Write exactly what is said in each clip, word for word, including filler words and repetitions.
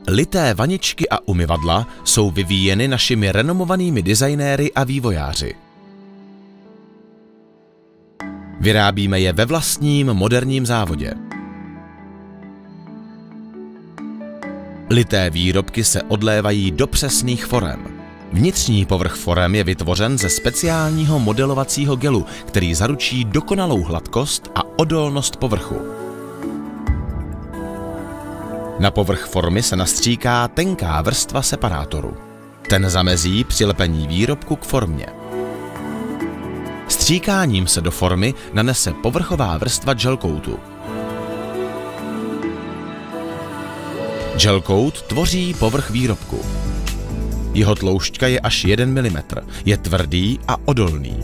Lité vaničky a umyvadla jsou vyvíjeny našimi renomovanými designéry a vývojáři. Vyrábíme je ve vlastním moderním závodě. Lité výrobky se odlévají do přesných forem. Vnitřní povrch forem je vytvořen ze speciálního modelovacího gelu, který zaručí dokonalou hladkost a odolnost povrchu. Na povrch formy se nastříká tenká vrstva separátoru. Ten zamezí přilepení výrobku k formě. Stříkáním se do formy nanese povrchová vrstva gelcoatu. Gelcoat tvoří povrch výrobku. Jeho tloušťka je až jeden milimetr, je tvrdý a odolný.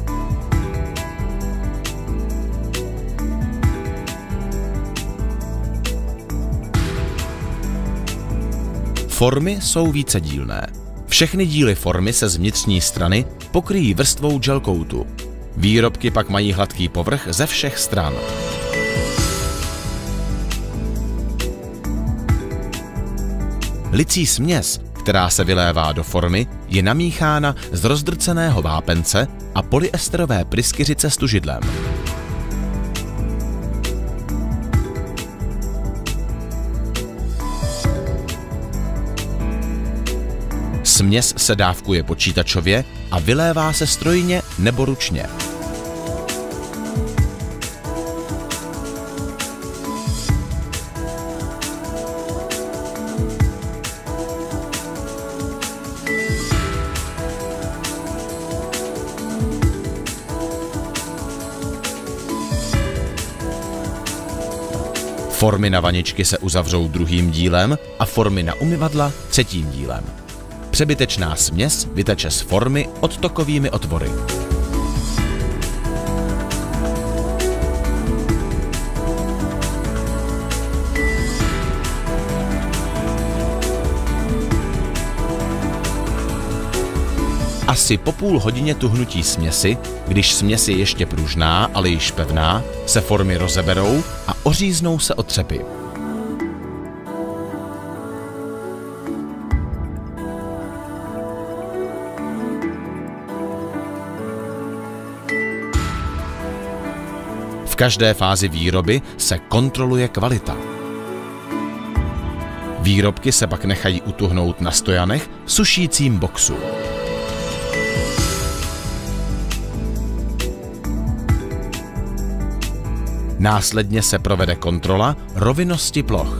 Formy jsou vícedílné. Všechny díly formy se z vnitřní strany pokryjí vrstvou gelcoatu. Výrobky pak mají hladký povrch ze všech stran. Licí směs, která se vylévá do formy, je namíchána z rozdrceného vápence a polyesterové pryskyřice s tužidlem. Směs se dávkuje počítačově a vylévá se strojně nebo ručně. Formy na vaničky se uzavřou druhým dílem a formy na umyvadla třetím dílem. Přebytečná směs vyteče z formy odtokovými otvory. Asi po půl hodině tuhnutí směsi, když směs je ještě pružná, ale již pevná, se formy rozeberou a oříznou se od třepy. V každé fázi výroby se kontroluje kvalita. Výrobky se pak nechají utuhnout na stojanech v sušícím boxu. Následně se provede kontrola rovnosti ploch.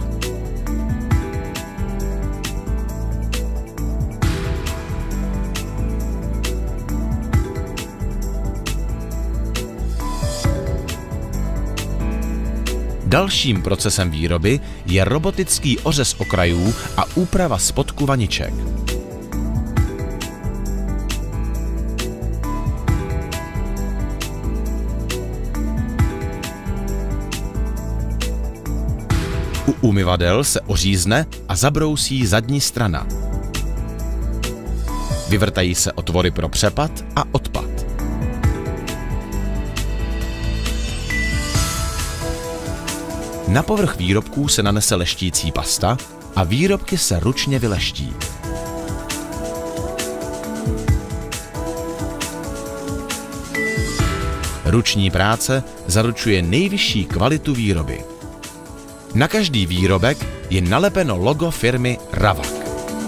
Dalším procesem výroby je robotický ořez okrajů a úprava spodku vaniček. U umyvadel se ořízne a zabrousí zadní strana. Vyvrtají se otvory pro přepad a odpad. Na povrch výrobků se nanese leštící pasta a výrobky se ručně vyleští. Ruční práce zaručuje nejvyšší kvalitu výroby. Na každý výrobek je nalepeno logo firmy Ravak.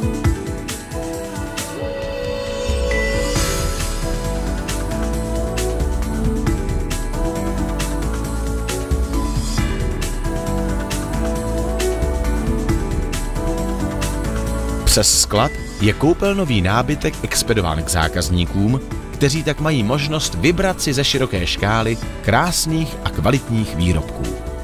Přes sklad je koupelnový nábytek expedován k zákazníkům, kteří tak mají možnost vybrat si ze široké škály krásných a kvalitních výrobků.